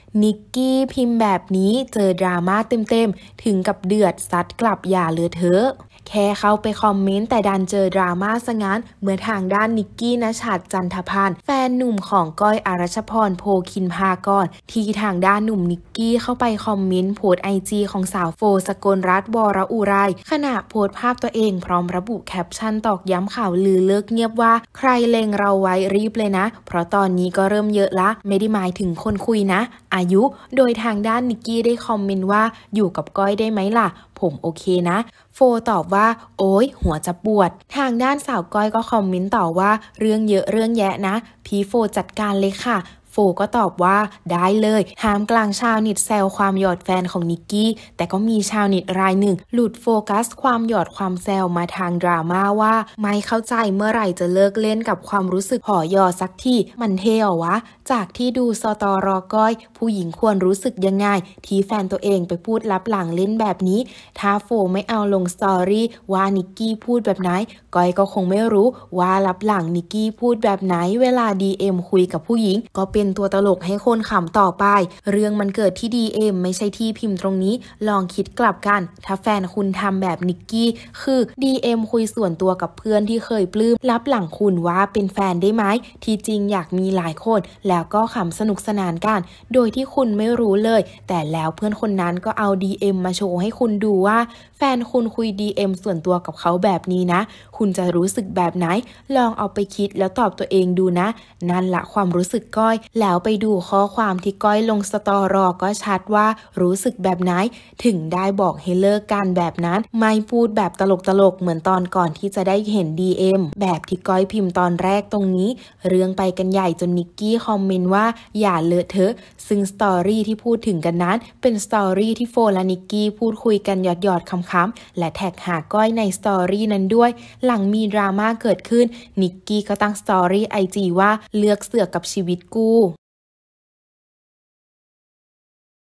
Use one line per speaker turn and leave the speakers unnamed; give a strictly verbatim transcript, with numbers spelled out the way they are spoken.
นิกกี้พิมพ์แบบนี้เจอดราม่าเต็มๆถึงกับเดือดซัดกลับอย่าเลอะเทอะแค่เข้าไปคอมเมนต์แต่ดันเจอดราม่าซะงั้นเมื่อทางด้านนิกกี้ณชัดจันทพานแฟนหนุ่มของก้อยอรัชพรโพคินพากรที่ทางด้านหนุ่มนิกกี้เข้าไปคอมเมนต์โพสไอจีของสาวโฟสกลรัตน์วรอุไรขณะโพสภาพตัวเองพร้อมระบุแคปชั่นตอกย้ำข่าวลือเลิกเงียบว่าใครเล็งเราไว้รีบเลยนะเพราะตอนนี้ก็เริ่มเยอะละไม่ได้หมายถึงคนคุยนะอายุโดยทางด้านนิกกี้ได้คอมเมนต์ว่าอยู่กับก้อยได้ไหมล่ะผมโอเคนะโฟตอบว่าโอ๊ยหัวจะปวดทางด้านสาวก้อยก็คอมเมนต์ต่อว่าเรื่องเยอะเรื่องแยะนะพี่โฟจัดการเลยค่ะโฟก็ตอบว่าได้เลยท่ามกลางชาวเน็ตแซวความหยอดแฟนของนิกกี้แต่ก็มีชาวเน็ตรายหนึ่งหลุดโฟกัสความหยอดความแซวมาทางดราม่าว่าไม่เข้าใจเมื่อไหร่จะเลิกเล่นกับความรู้สึกหอยอสักทีมันเท่เหรอวะจากที่ดูสตรก้อยผู้หญิงควรรู้สึกยังไงที่แฟนตัวเองไปพูดลับหลังเล่นแบบนี้ถ้าโฟไม่เอาลงสตอรี่ว่านิกกี้พูดแบบไหนก้อยก็คงไม่รู้ว่าลับหลังนิกกี้พูดแบบไหนเวลา ดี เอ็ม คุยกับผู้หญิงก็เป็นตัวตลกให้คนขำต่อไปเรื่องมันเกิดที่ ดี เอ็ม ไม่ใช่ที่พิมพ์ตรงนี้ลองคิดกลับกันถ้าแฟนคุณทำแบบนิกกี้คือ ดี เอ็ม คุยส่วนตัวกับเพื่อนที่เคยปลื้มลับหลังคุณว่าเป็นแฟนได้ไหมที่จริงอยากมีหลายคนแล้วก็ขำสนุกสนานกันโดยที่คุณไม่รู้เลยแต่แล้วเพื่อนคนนั้นก็เอา ดี เอ็ม มาโชว์ให้คุณดูว่าแฟนคุณคุย ดี เอ็ม ส่วนตัวกับเขาแบบนี้นะคุณจะรู้สึกแบบไหนลองเอาไปคิดแล้วตอบตัวเองดูนะนั่นละความรู้สึกก้อยแล้วไปดูข้อความที่ก้อยลงสตอรอก็ชัดว่ารู้สึกแบบไหนถึงได้บอกให้เลิกกันแบบนั้นไม่พูดแบบตลกๆเหมือนตอนก่อนที่จะได้เห็น ดี เอ็ม แบบที่ก้อยพิมพ์ตอนแรกตรงนี้เรื่องไปกันใหญ่จนนิกกี้คอมเมนต์ว่าอย่าเลอะเทอะซึ่งสตอรี่ที่พูดถึงกันนั้นเป็นสตอรี่ที่โฟและนิกกี้พูดคุยกันหยอดๆคำๆและแท็กหาก้อยในสตอรี่นั้นด้วยหลังมีดราม่าเกิดขึ้นนิกกี้ก็ตั้งสตอรี่ไอจีว่าเลือกเสือกกับชีวิตกู